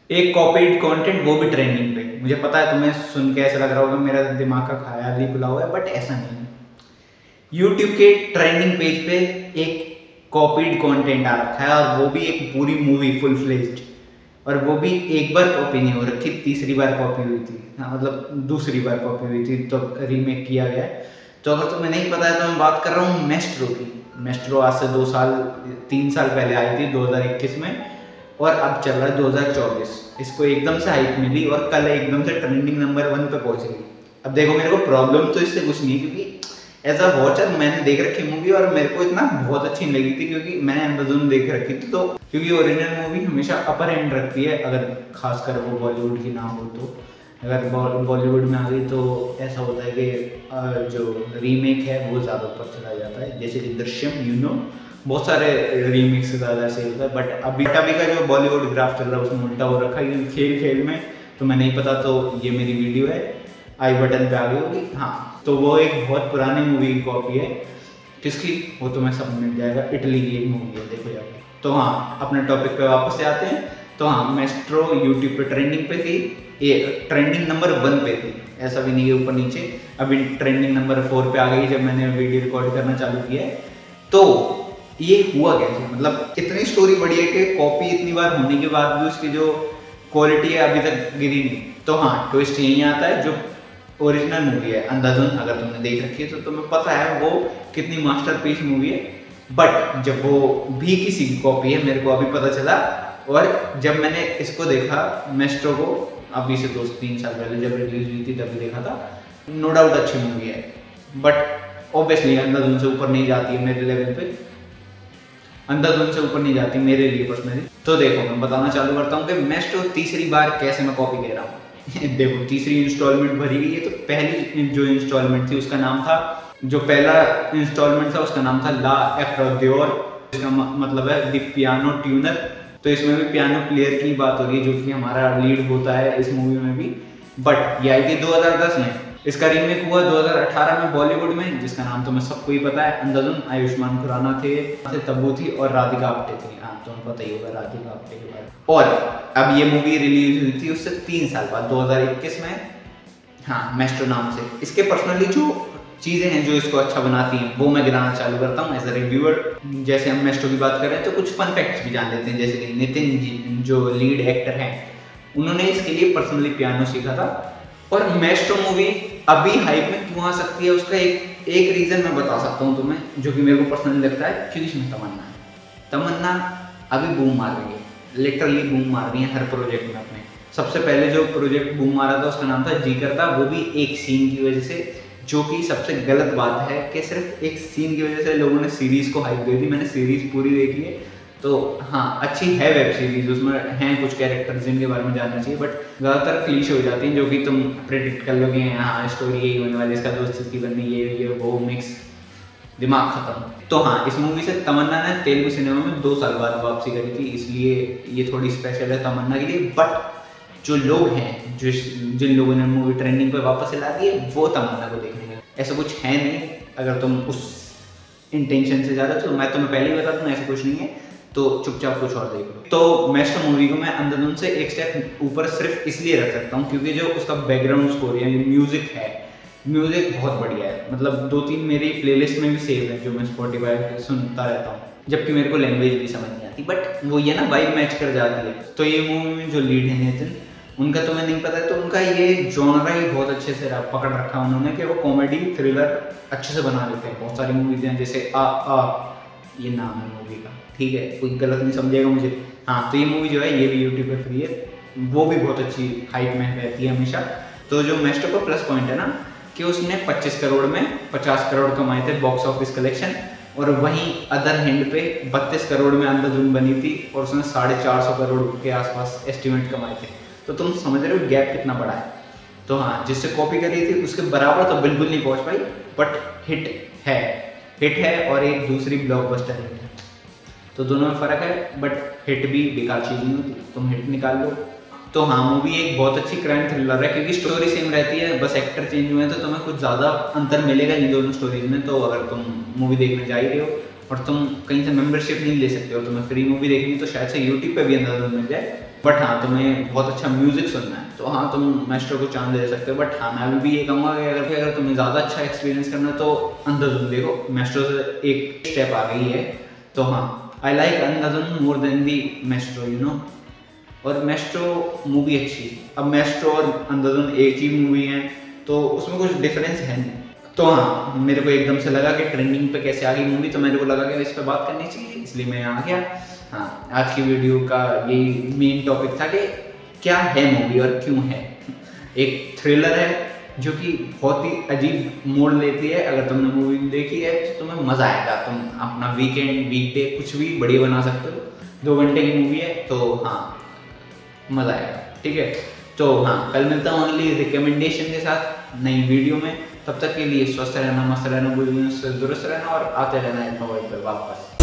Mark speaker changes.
Speaker 1: एक copied content, वो भी ट्रेंडिंग पे। मुझे पता है तुम्हें सुन के ऐसा लग रहा होगा मेरा दिमाग का ख्याल ही खुला हुआ है, बट ऐसा नहीं है। यूट्यूब के ट्रेंडिंग पेज पे एक कॉपीड कंटेंट आ रखा है, और वो भी एक पूरी मूवी फुल फ्लेज्ड, और वो भी एक बार कॉपी नहीं हो रखी, तीसरी बार कॉपी हुई थी। हाँ, मतलब दूसरी बार कॉपी हुई थी तो रीमेक किया गया है। तो अगर तुम्हें नहीं पता है तो मैं बात कर रहा हूँ मेस्ट्रो की। मेस्ट्रो आज से 3 साल पहले आई थी 2021 में, और अब चल रहा है 2024। इसको एकदम से हाइप मिली और कल एकदम से ट्रेंडिंग नंबर 1 पे पहुंच गई। अब देखो, मेरे को प्रॉब्लम तो इससे कुछ नहीं है, क्योंकि एज अ वॉचर मैंने देख रखी मूवी और मेरे को इतना बहुत अच्छी नहीं लगी थी, क्योंकि मैंने अमेज़न देख रखी थी। तो क्योंकि ओरिजिनल मूवी हमेशा अपर एंड रखती है, अगर खासकर वो बॉलीवुड की ना हो तो। अगर बॉलीवुड में आ गई तो ऐसा होता है कि जो रीमेक है वो ज़्यादा ऊपर चला जाता है, जैसे कि दृश्यम, बहुत सारे रीमेक से ज़्यादा सही होता है। बट अभी का जो बॉलीवुड ग्राफ चल रहा है उसमें उल्टा हो रखा है, खेल खेल में। तो मैं नहीं पता, तो ये मेरी वीडियो है, आई बटन पे आ गई होगी। हाँ, तो वो एक बहुत पुरानी मूवी की कॉपी है। किसकी, वो तुम्हें सब मिल जाएगा, इटली की एक मूवी है, देखो जाके। तो हाँ, अपने टॉपिक पे वापस से आते हैं। तो हाँ, मेस्ट्रो यूट्यूब पे ट्रेंडिंग पे थी, ये ट्रेंडिंग नंबर 1 पे थी, ऐसा भी नहीं है ऊपर नीचे। अभी ट्रेंडिंग नंबर 4 पे आ गई जब मैंने वीडियो रिकॉर्ड करना चालू किया है। तो ये हुआ कैसे, मतलब इतनी स्टोरी बढ़िया है कि कॉपी इतनी बार होने के बाद भी उसकी जो क्वालिटी है अभी तक गिरी नहीं। तो हाँ, ट्विस्ट यही आता है, जो ओरिजिनल मूवी है अंधाधुन, अगर तुमने देख रखी है तो तुम्हें पता है वो कितनी मास्टरपीस मूवी है। बट जब वो भी किसी की कॉपी है, मेरे को अभी पता चला। और जब मैंने इसको देखा मेस्ट्रो को, अभी से 2-3 साल पहले जब रिलीज हुई थी तभी देखा था। नो डाउट अच्छी मूवी है, बट ऑब्वियसली अंधाधुन से ऊपर नहीं जाती है मेरे लेवल पे, अंधाधुन से ऊपर नहीं जाती मेरे लिए पर्सनली। तो देखो, मैं बताना चालू करता हूँ कि मेस्ट्रो तीसरी बार कैसे मैं कॉपी ले रहा हूँ। देखो, तीसरी इंस्टॉलमेंट भरी गई है, तो पहली जो इंस्टॉलमेंट थी उसका नाम था, जो पहला इंस्टॉलमेंट था उसका नाम था ला एक्रोद्योर, इसका मतलब है द पियानो ट्यूनर। तो इसमें भी पियानो प्लेयर की बात हो रही है, जो कि हमारा लीड होता है इस मूवी में भी। बट ये आई थी 2010 में। इसका रीमेक हुआ 2018 में बॉलीवुड में, जिसका नाम तुम्हें सबको ही पता है, अंधाधुन। आयुष्मान खुराना थे, तब्बू थी और राधिका आप्टे थी। हाँ, तुम्हें पता ही होगा राधिका आप्टे के बारे में। और अब ये मूवी रिलीज हुई थी उससे 3 साल बाद, 2021 में। हाँ, मेस्ट्रो नाम से। इसके पर्सनली जो चीज़ें हैं जो इसको अच्छा बनाती हैं, वो मैं गिनाना चालू करता हूँ एज अ रिव्यूअर। जैसे हम मेस्ट्रो की बात कर रहे हैं तो कुछ फन फैक्ट्स भी जान लेते हैं, जैसे कि नितिन जी जो लीड एक्टर हैं, उन्होंने इसके लिए पर्सनली पियानो सीखा था। और मेस्ट्रो मूवी अभी हाइप में क्यों आ सकती है, उसका एक रीज़न मैं बता सकता हूँ तुम्हें, जो कि मेरे को पर्सनली लगता है, क्योंकि इसमें तमन्ना है। तमन्ना अभी बूम मार रही है, लिटरली बूम मार रही है हर प्रोजेक्ट में अपने। सबसे पहले जो प्रोजेक्ट बूम मारा था उसका नाम था जी करता, वो भी एक सीन की वजह से, जो कि सबसे गलत बात है कि सिर्फ एक सीन की वजह से लोगों ने सीरीज़ को हाइप दे दी। मैंने सीरीज़ पूरी देखी है, तो हाँ, अच्छी है वेब सीरीज, उसमें हैं कुछ कैरेक्टर्स जिनके बारे में जानना चाहिए, बट ज़्यादातर क्लीशे हो जाती हैं, जो कि तुम प्रेडिक्ट कर लोगे, हाँ स्टोरी यही होने वाली, इसका दोस्त इसकी बननी, ये वो मिक्स, दिमाग खत्म। तो हाँ, इस मूवी से तमन्ना ने तेलुगु सिनेमा में 2 साल बाद वापसी करी थी, इसलिए ये थोड़ी स्पेशल है तमन्ना के लिए। बट जो लोग हैं, जिन लोगों ने मूवी ट्रेंडिंग पे वापस ला दी है, वो तमन्ना को देखने गए। ऐसा कुछ है नहीं, अगर तुम उस इंटेंशन से ज़्यादा, तो मैं तुम्हें पहले ही बता दूँ ऐसा कुछ नहीं है, तो चुपचाप कुछ और देख लो। तो मेस्ट्रो मूवी को मैं अंधाधुन से एक स्टेप ऊपर सिर्फ इसलिए रख सकता हूँ क्योंकि जो उसका बैकग्राउंड स्कोर या म्यूजिक है, म्यूजिक बहुत बढ़िया है। मतलब 2-3 मेरी प्लेलिस्ट में भी सेव है, जो मैं स्पॉटिफाई पे सुनता रहता हूँ, जबकि मेरे को लैंग्वेज भी समझ नहीं आती, बट वो ये ना वाइब मैच कर जाती है। तो ये मूवी में जो लीड है नितिन, उनका तुम्हें नहीं पता है, तो उनका ये जॉनरा ही बहुत अच्छे से पकड़ रखा उन्होंने, कि वो कॉमेडी थ्रिलर अच्छे से बना लेते हैं। बहुत सारी मूवीज हैं, जैसे आ ये नाम है मूवी का, ठीक है, कोई गलत नहीं समझेगा मुझे। हाँ, तो ये मूवी जो है ये भी यूट्यूब पे फ्री है, वो भी बहुत अच्छी हाइप में रहती है हमेशा। तो जो मेस्ट्रो का प्लस पॉइंट है ना, कि उसने 25 करोड़ में 50 करोड़ कमाए थे बॉक्स ऑफिस कलेक्शन, और वहीं अदर हैंड पे 32 करोड़ में अंधाधुन बनी थी और उसने 450 करोड़ के आसपास एस्टिमेट कमाए थे। तो तुम समझ रहे हो गैप कितना बड़ा है। तो हाँ, जिससे कॉपी करी थी उसके बराबर तो बिल्कुल नहीं पहुंच पाई, बट हिट है और एक दूसरी ब्लॉकबस्टर हिट है। तो दोनों में फ़र्क है, बट हिट भी बेकार चीज़ नहीं होती, तुम हिट निकाल लो। तो हाँ, मूवी एक बहुत अच्छी क्राइम थ्रिलर है, क्योंकि स्टोरी सेम रहती है, बस एक्टर चेंज हुए हैं, तो तुम्हें कुछ ज़्यादा अंतर मिलेगा इन दोनों स्टोरीज में। तो अगर तुम मूवी देखने जा ही रहे हो और तुम कहीं से मेंबरशिप नहीं ले सकते हो, तुम्हें फ्री मूवी देखनी है, तो शायद से यूट्यूब पे भी अंधाधुन मिल जाए, बट हाँ तुम्हें बहुत अच्छा म्यूजिक सुनना है तो हाँ तुम मेस्ट्रो को चांस दे सकते हो। बट हाँ मैं अभी भी ये कहूँगा कि अगर तुम्हें ज़्यादा अच्छा एक्सपीरियंस करना है तो अंधाधुन देखो, मेस्ट्रो से एक स्टेप आ गई है। तो हाँ I like Andhadhun more than the maestro you know. और मेस्ट्रो मूवी अच्छी है। अब मेस्ट्रो और अंधाधुन एक ही मूवी है तो उसमें कुछ डिफरेंस है नहीं। तो हाँ मेरे को एकदम से लगा कि ट्रेंडिंग पे कैसे आ गई मूवी, तो मेरे को लगा कि इस पर बात करनी चाहिए, इसलिए मैं आ गया। हाँ आज की वीडियो का यही मेन टॉपिक था कि क्या है मूवी और क्यों है। एक थ्रिलर है जो कि बहुत ही अजीब मोड़ लेती है। अगर तुमने मूवी देखी है तो तुम्हें मज़ा आएगा, तुम अपना वीकेंड वीकडे कुछ भी बढ़िया बना सकते हो। 2 घंटे की मूवी है तो हाँ मज़ा आएगा। ठीक है तो हाँ कल मिलता हूँ ओनली रिकमेंडेशन के साथ नई वीडियो में। तब तक के लिए स्वस्थ रहना, मस्त रहना, बुरी से दुरुस्त रहना और आते रहना एक पर वापस।